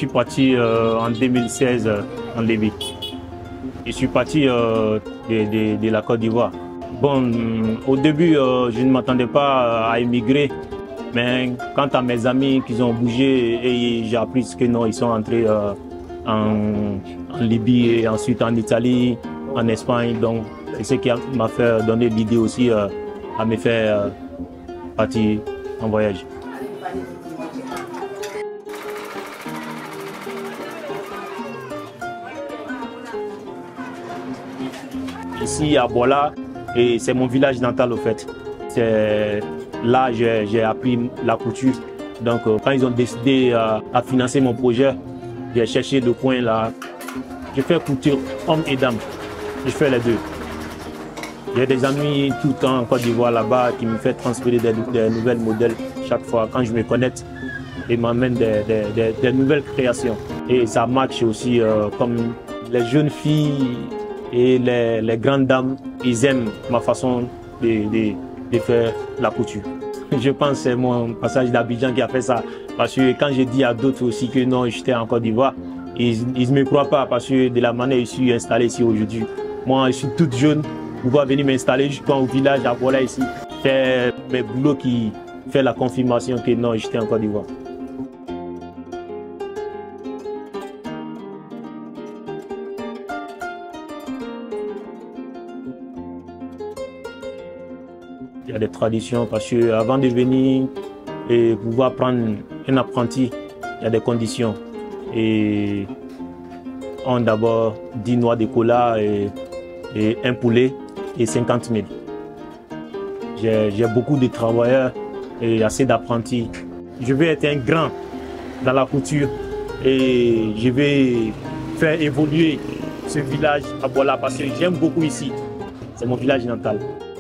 suis parti en 2016 en Libye. Je suis parti de la Côte d'Ivoire. Bon, au début, je ne m'attendais pas à émigrer. Mais quant à mes amis qui ont bougé, et j'ai appris que non, ils sont entrés en Libye et ensuite en Italie, en Espagne. Donc, c'est ce qui m'a fait donner l'idée aussi à me faire partir en voyage. Ici à Bola, et c'est mon village natal au fait. C'est là que j'ai appris la couture. Donc quand ils ont décidé à financer mon projet, j'ai cherché le coin là. Je fais couture hommes et dames. Je fais les deux. J'ai des amis tout le temps en Côte d'Ivoire là-bas qui me font transférer des nouvelles modèles chaque fois. Quand je me connecte, ils m'amènent des nouvelles créations. Et ça match aussi comme les jeunes filles et les grandes dames, ils aiment ma façon de faire la couture. Je pense que c'est mon passage d'Abidjan qui a fait ça. Parce que quand je dis à d'autres aussi que non, j'étais en Côte d'Ivoire, ils ne me croient pas parce que de la manière dont je suis installé ici aujourd'hui. Moi, je suis toute jeune, pouvoir venir m'installer jusqu'au village à Bola ici. C'est mes boulots qui fait la confirmation que non, j'étais en Côte d'Ivoire. Il y a des traditions parce qu'avant de venir et pouvoir prendre un apprenti, il y a des conditions. Et on d'abord 10 noix de cola et un poulet et 50 000. J'ai beaucoup de travailleurs et assez d'apprentis. Je vais être un grand dans la couture et je vais faire évoluer ce village à Bola parce que j'aime beaucoup ici. C'est mon village natal.